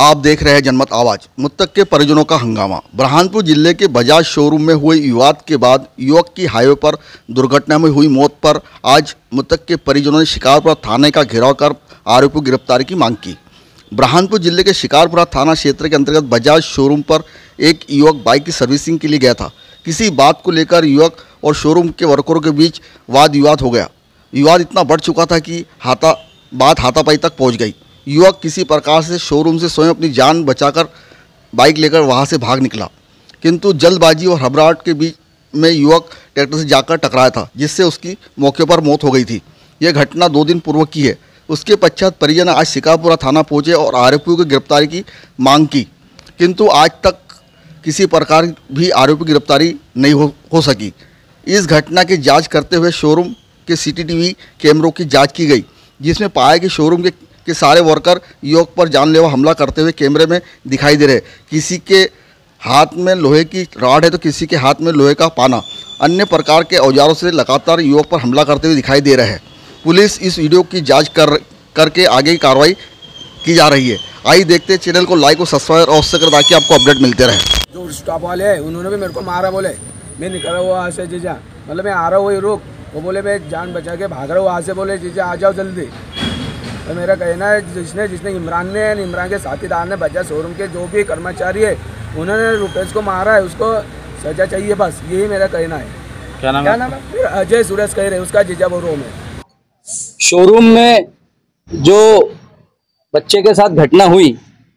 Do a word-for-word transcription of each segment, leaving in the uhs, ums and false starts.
आप देख रहे हैं जनमत आवाज। मृतक के परिजनों का हंगामा। बुरहानपुर जिले के बजाज शोरूम में हुए विवाद के बाद युवक की हाईवे पर दुर्घटना में हुई मौत पर आज मृतक के परिजनों ने शिकारपुरा थाने का घेराव कर आरोपी की गिरफ्तारी की मांग की। बुरहानपुर जिले के शिकारपुरा थाना क्षेत्र के अंतर्गत बजाज शोरूम पर एक युवक बाइक की सर्विसिंग के लिए गया था। किसी बात को लेकर युवक और शोरूम के वर्करों के बीच वाद विवाद हो गया। विवाद इतना बढ़ चुका था कि हाथा बात हाथापाई तक पहुंच गई। युवक किसी प्रकार से शोरूम से स्वयं अपनी जान बचाकर बाइक लेकर वहां से भाग निकला, किंतु जल्दबाजी और घबराहट के बीच में युवक ट्रैक्टर से जाकर टकराया था, जिससे उसकी मौके पर मौत हो गई थी। यह घटना दो दिन पूर्व की है। उसके पश्चात परिजन आज शिकारपुरा थाना पहुंचे और आरोपियों की गिरफ्तारी की मांग की, किंतु आज तक किसी प्रकार भी आरोपी की गिरफ्तारी नहीं हो, हो सकी। इस घटना की जांच करते हुए शोरूम के सीसीटीवी कैमरों की जांच की गई, जिसमें पाया कि शोरूम के, के सारे वर्कर युवक पर जानलेवा हमला करते हुए कैमरे में दिखाई दे रहे। किसी के हाथ में लोहे की रॉड है तो किसी के हाथ में लोहे का पाना, अन्य प्रकार के औजारों से लगातार युवक पर हमला करते हुए दिखाई दे रहे हैं। पुलिस इस वीडियो की जांच कर करके आगे की कार्रवाई की जा रही है। आइए देखते हैं, चैनल को लाइक और सब्सक्राइब और उससे कर ताकि आपको अपडेट मिलते रहे। जो स्टॉप वाले हैं उन्होंने भी मेरे को मारा, बोले मैं निकल रहा हूँ वहाँ से जीजा, मतलब मैं आ रहा हूँ, रुक। वो बोले मैं जान बचा के भाग रहा हूँ वहाँ से, बोले जीजा आ जाओ जल्दी। तो मेरा कहना है जिसने जिसने इमरान ने इमरान के साथीदार ने बजाज शोरूम के जो भी कर्मचारी है उन्होंने रुपेश को मारा है, उसको सजा चाहिए, बस यही मेरा कहना है। क्या नाम क्या नाम है? अजय सुरेश कह रहे, उसका जीजा वो रूम है। शोरूम में जो बच्चे के साथ घटना हुई,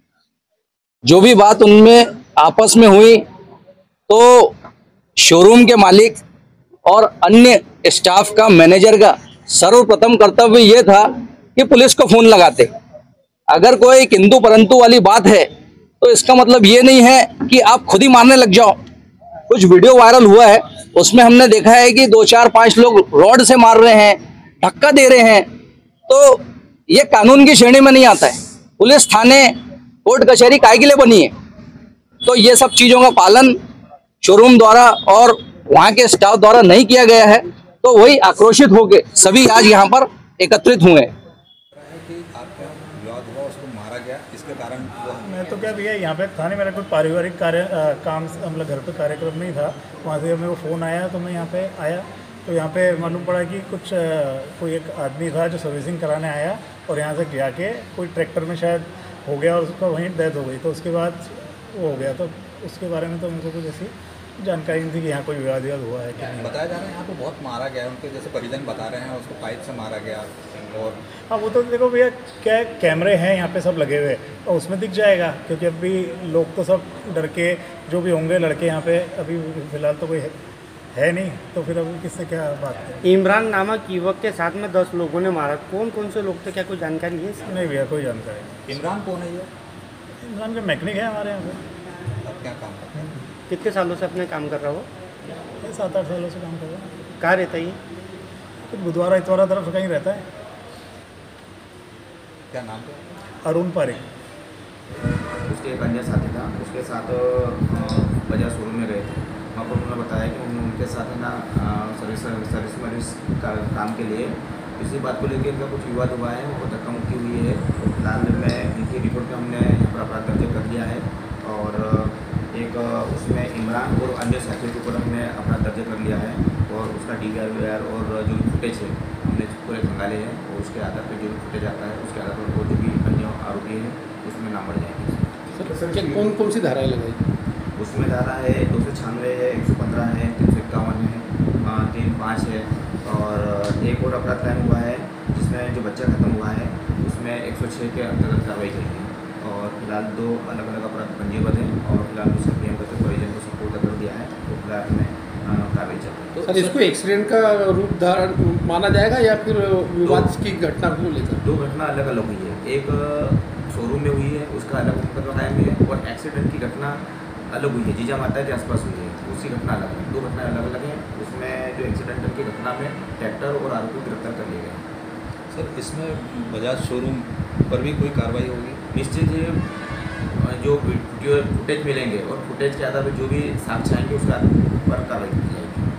जो भी बात उनमें आपस में हुई, तो शोरूम के मालिक और अन्य स्टाफ का, मैनेजर का सर्वप्रथम कर्तव्य ये था कि पुलिस को फोन लगाते। अगर कोई किंतु परंतु वाली बात है तो इसका मतलब ये नहीं है कि आप खुद ही मारने लग जाओ। कुछ वीडियो वायरल हुआ है, उसमें हमने देखा है कि दो चार पांच लोग रॉड से मार रहे हैं, धक्का दे रहे हैं, तो ये कानून की श्रेणी में नहीं आता है। पुलिस थाने कोर्ट कचहरी काय के लिए बनी है? तो ये सब चीजों का पालन शोरूम द्वारा और वहां के स्टाफ द्वारा नहीं किया गया है, तो वही आक्रोशित होकर सभी आज यहाँ पर एकत्रित हुए हैं। मैं तो क्या भैया यहाँ पे था नहीं, मेरा कोई पारिवारिक कार्य आ, काम मतलब घर पे कार्यक्रम नहीं था। वहाँ से जब मेरे को फ़ोन आया तो मैं यहाँ पे आया, तो यहाँ पे मालूम पड़ा कि कुछ आ, कोई एक आदमी था जो सर्विसिंग कराने आया और यहाँ से जाके कोई ट्रैक्टर में शायद हो गया और उसका वहीं डेथ हो गई। तो उसके बाद वो हो गया, तो उसके बारे में तो मेरे को कुछ ऐसी जानकारी नहीं थी कि यहाँ कोई विवाद विवाद हुआ है कि नहीं। बताया जा रहा है यहाँ पे बहुत मारा गया है, उनके जैसे परिजन बता रहे हैं उसको पाइप से मारा गया। और हाँ, वो तो देखो भैया क्या कैमरे हैं यहाँ पे सब लगे हुए और उसमें दिख जाएगा, क्योंकि अभी लोग तो सब डर के जो भी होंगे लड़के यहाँ पे अभी फिलहाल तो कोई है, है नहीं, तो फिर अभी किससे क्या बात है। इमरान नामक युवक के साथ में दस लोगों ने मारा, कौन कौन से लोग थे, क्या कोई जानकारी है? नहीं भैया, कोई जानकारी। इमरान कौन है ये? इमरान का मैकेनिक है हमारे यहाँ पे। अब क्या काम करते हैं? कितने सालों से अपने काम कर रहा हो? सात आठ सालों से काम कर रहा है। कहाँ रहता है ये? तो बुधवारा इतवारा तरफ कहीं रहता है। क्या नाम है? अरुण पारिक। उसके एक अन्य साथी था, उसके साथ बजाज शोरूम में गए थे। वहाँ पर उन्होंने बताया कि उन, उनके साथ है ना सर्विस सर्विस मरीज का काम के लिए इसी बात को लेकर इनका कुछ विवाद हुआ है, वो धक्का मुक्की हुई है। फिलहाल में इनकी रिपोर्ट में हमने यहाँ पर अपराध दर्ज कर लिया है और एक उसमें इमरान और अन्य साथियों के ऊपर हमने अपना दर्ज कर लिया है और उसका D V R V R और जो भी फुटेज है हमने पूरे खंगाले हैं और उसके आधार पर जो भी फुटेज आता है उसके आधार पर वो जो भी अन्य आरोपी है उसमें नाम बढ़ जाएंगे। सर सर कौन कौन सी धाराएं लगाई? उसमें धारा है दो सौ छियानवे है, एक सौ पंद्रह है, तीन सौ इक्यावन है, तीन पाँच है और एक और अपराध कायम हुआ है जिसमें जो बच्चा खत्म हुआ है उसमें एक सौ छः के अंतर्गत कार्रवाई की है और फिलहाल दो अलग अलग अपराध पंजीबद्ध हैं और फिलहाल उसका पी एम करते परिजन को सपोर्ट कर दिया है तो फिलहाल में कार्रवाई चल रही है। तो सर इसको एक्सीडेंट का रूप धारण माना जाएगा या फिर विवाद की घटना को लेकर? दो घटना अलग अलग हुई है, एक शोरूम में हुई है उसका अलग मुकदमा कायम है और एक्सीडेंट की घटना अलग हुई है, जीजा माता के आसपास हुई है, उसी घटना अलग है। दो घटना अलग अलग हैं। उसमें जो एक्सीडेंटल की घटना में ट्रैक्टर और आरोपी गिरफ्तार कर लिए गए। सर इसमें बजाज शोरूम पर भी कोई कार्रवाई होगी? निश्चित ही जो वीडियो फुटेज मिलेंगे और फुटेज के आधार पर जो भी साक्ष्य आएंगे उसके आधार पर कार्रवाई की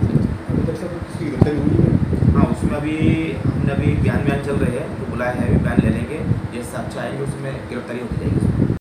जाएगी। हाँ, उसमें अभी हमने अभी बयान बयान चल रहे हैं, तो बुलाया है, अभी बयान ले लेंगे, जैसे साक्ष्य आएंगे उसमें गिरफ्तारी होती जाएगी।